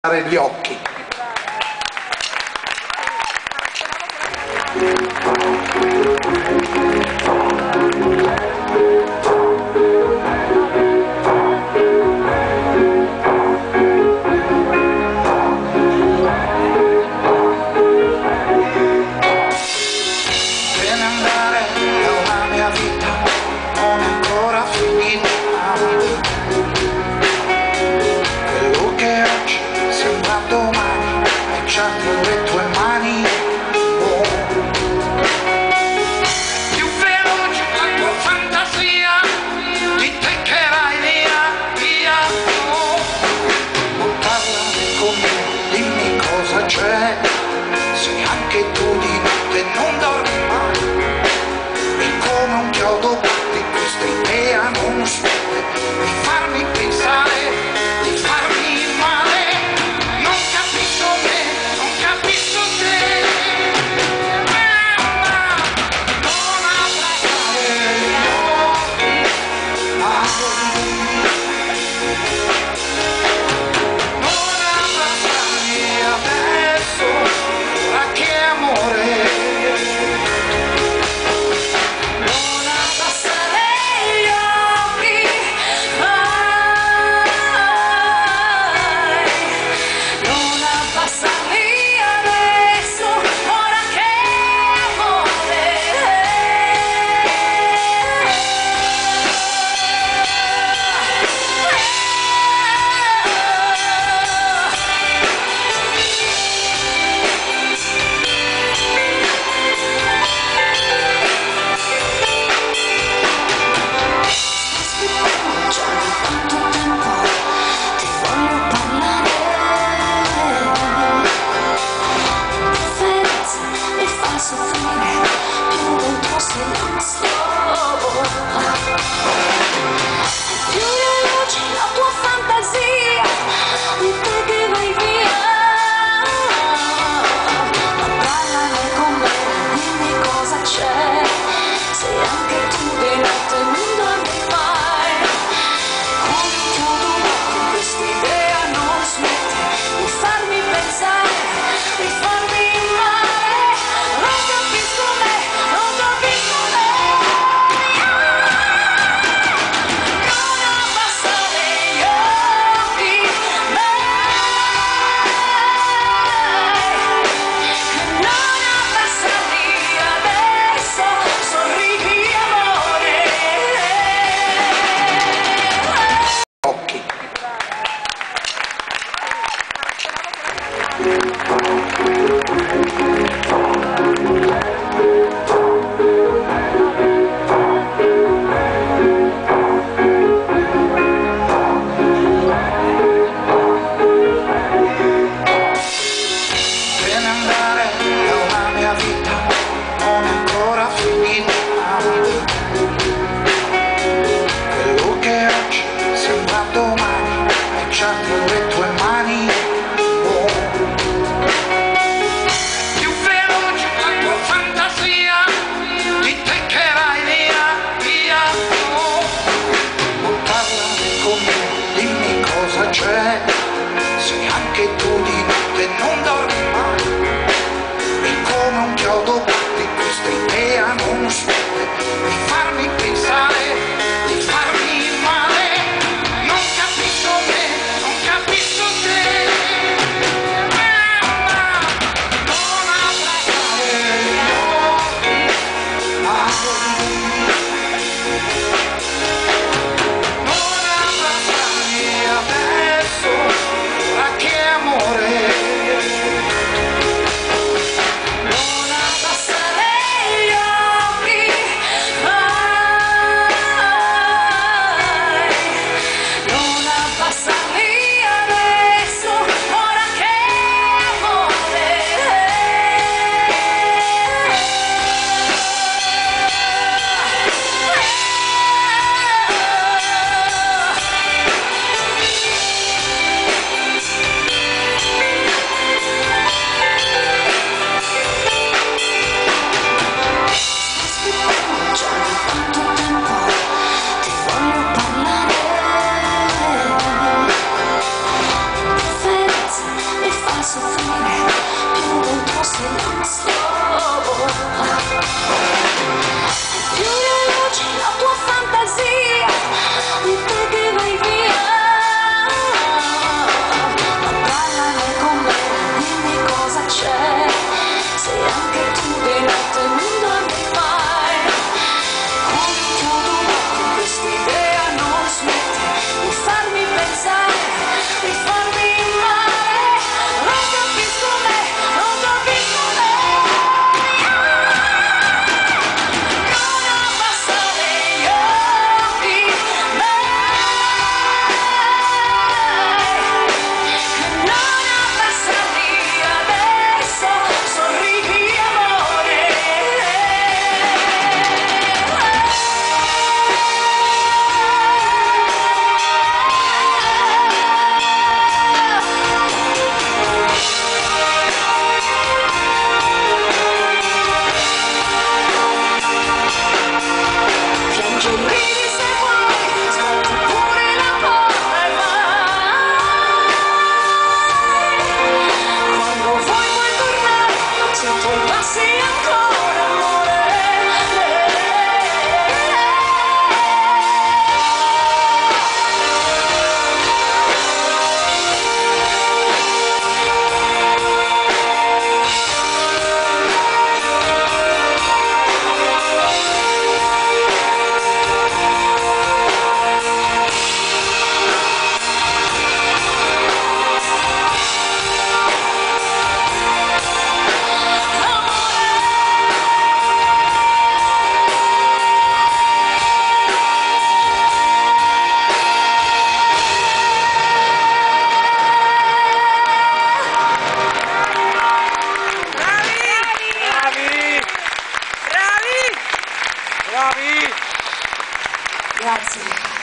gli occhi. Te ne andare dalla mia vita non è ancora finita. Quello che oggi sembra domani è già nelle tue mani. Oh. Più veloce la tua fantasia di te che vai via. Oh. Non parlare con me, dimmi cosa c'è, se anche tu di notte non dormi mai. E come un chiodo batti questa idea non smette di farmi pensare, di farmi male. Non capisco me, non capisco te. Mamma, non abbracciare gli occhi mai. Non abbracciarmi adesso, ora che amore. Quello che oggi sembra domani è già nelle tue mani. Oh. soffrire più del tuo silenzio. Più le luci, la tua fantasia di te che vai via. Ma parlane con me, dimmi cosa c'è, se anche tu di notte non dormi mai. Come chiudo occhi, quest'idea non smette di farmi pensare, di farmi male. Non capisco me, non capisco me. Non abbassare gli occhi mai, non abbassarli adesso, sorridi amore. Piangi e ridi se vuoi, sbatti pure la porta e vai. Quando vuoi puoi tornare, se tu passi ancora amore. Bravi! Grazie.